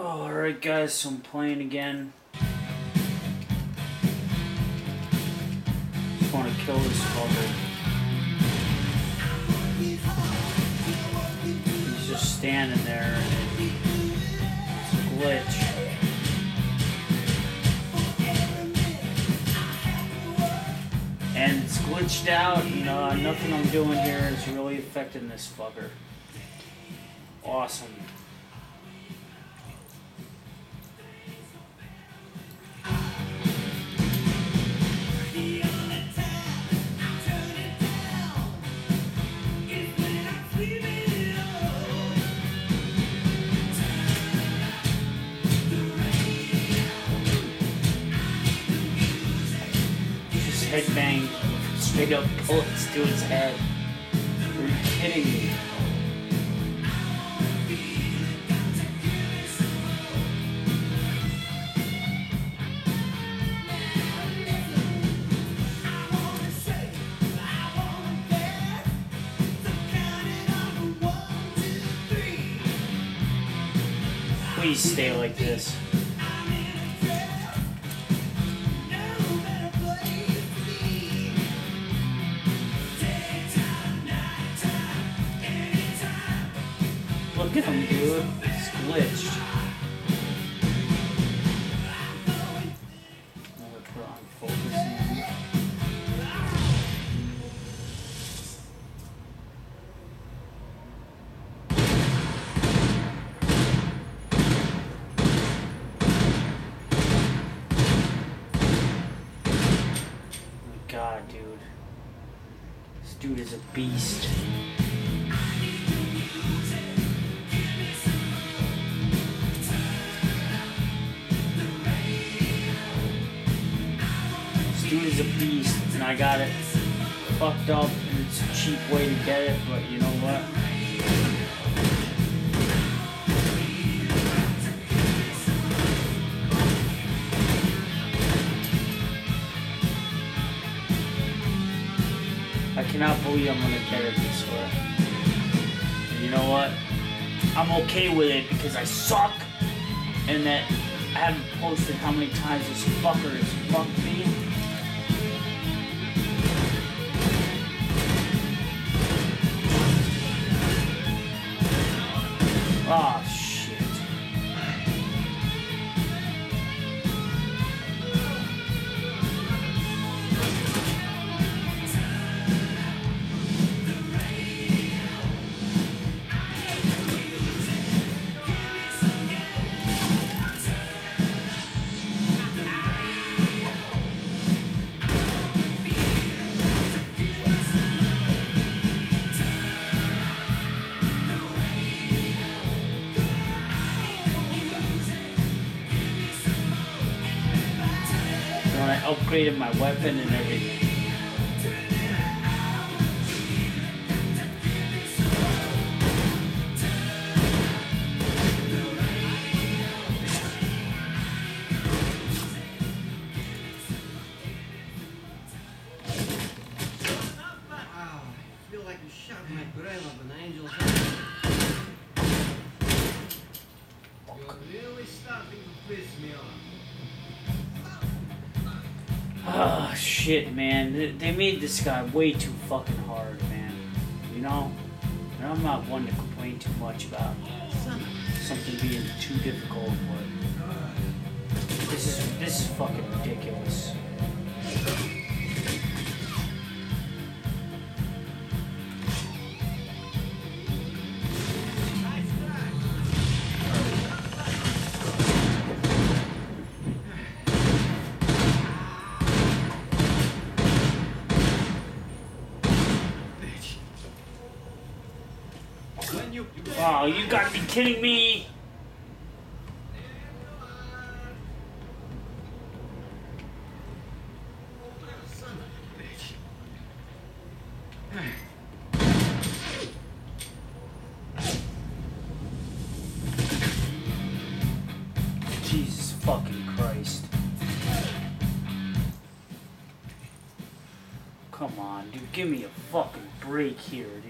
Oh, alright guys, so I'm playing again. Just want to kill this fucker. He's just standing there and it's a glitch. And it's glitched out, you know, nothing I'm doing here is really affecting this fucker. Awesome. Headbang straight up bullets to his head. You're kidding me. Please stay like this. Look at him, dude. It's glitched. I'm gonna put on focusing. Oh my god, dude. This dude is a beast. Dude is a beast, and I got it fucked up, and it's a cheap way to get it, but you know what? I cannot believe I'm gonna get it this way. And you know what? I'm okay with it because I suck, and that I haven't posted how many times this fucker has fucked me. Oh, shit. I upgraded my weapon and everything. Wow, I feel like you shot my grave of an angel's eye. You're really starting to piss me off. Oh, shit, man. They made this guy way too fucking hard, man. You know? And I'm not one to complain too much about something being too difficult, but this is fucking ridiculous. Oh, you gotta be kidding me! Son of a bitch. Jesus fucking Christ. Come on, dude, give me a fucking break here, dude.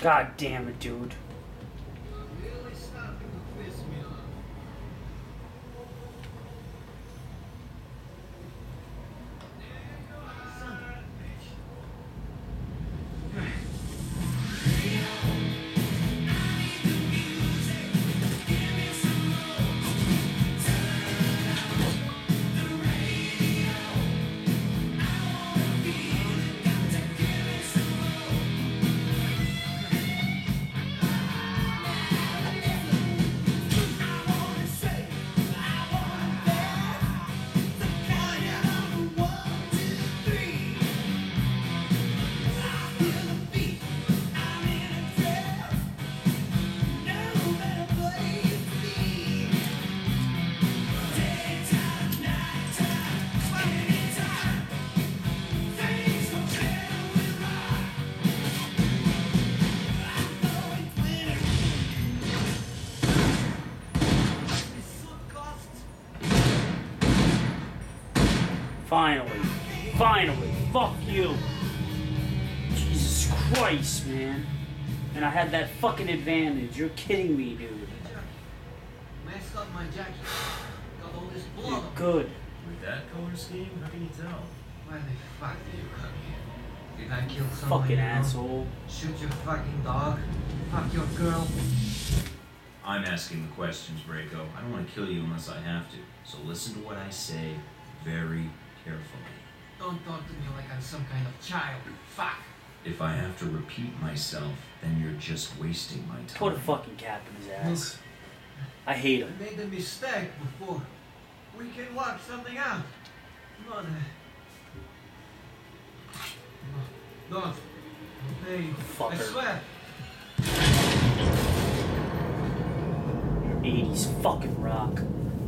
God damn it, dude. Really starting to piss me off. Son of a bitch. Finally. Finally. Fuck you. Jesus Christ, man. And I had that fucking advantage. You're kidding me, dude. Messed up my jacket. Got all this blood You're on it. good. With that color scheme, how can you tell? Why the fuck did you come here? Did I kill someone? Fucking you know? asshole. Shoot your fucking dog? Fuck your girl? I'm asking the questions, Braco. I don't want to kill you unless I have to. So listen to what I say very carefully. Don't talk to me like I'm some kind of child. Fuck. If I have to repeat myself, then you're just wasting my time. Put a fucking cap in his ass. I hate I him. made a mistake before. We can work something out. Come on. No, don't. Hey, I Fucker. swear. 80s fucking rock.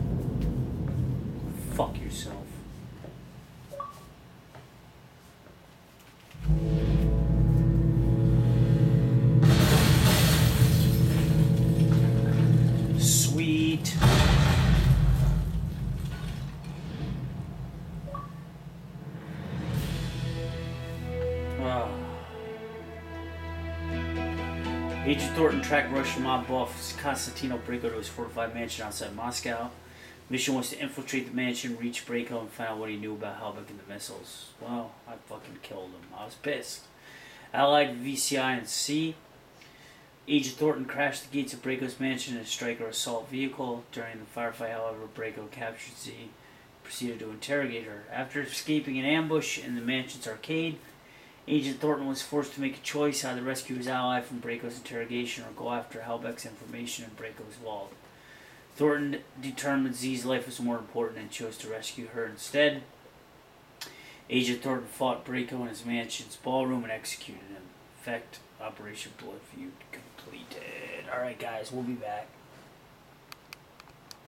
Fuck yourself. Sweet. Agent Thornton tracked Russian mob boss Konstantino Braco to his fortified mansion outside Moscow. Mission was to infiltrate the mansion, reach Braco, and find out what he knew about Halbeck and the missiles. Well, I fucking killed him. I was pissed. Allied VCI and C. Agent Thornton crashed the gates of Braco's mansion in a Striker assault vehicle. During the firefight, however, Braco captured Z and proceeded to interrogate her. After escaping an ambush in the mansion's arcade, Agent Thornton was forced to make a choice: either rescue his ally from Braco's interrogation or go after Halbeck's information in Braco's vault. Thornton determined Z's life was more important and chose to rescue her instead. Agent Thornton fought Braco in his mansion's ballroom and executed him. Effect: Operation Blood Feud completed. Alright guys, we'll be back.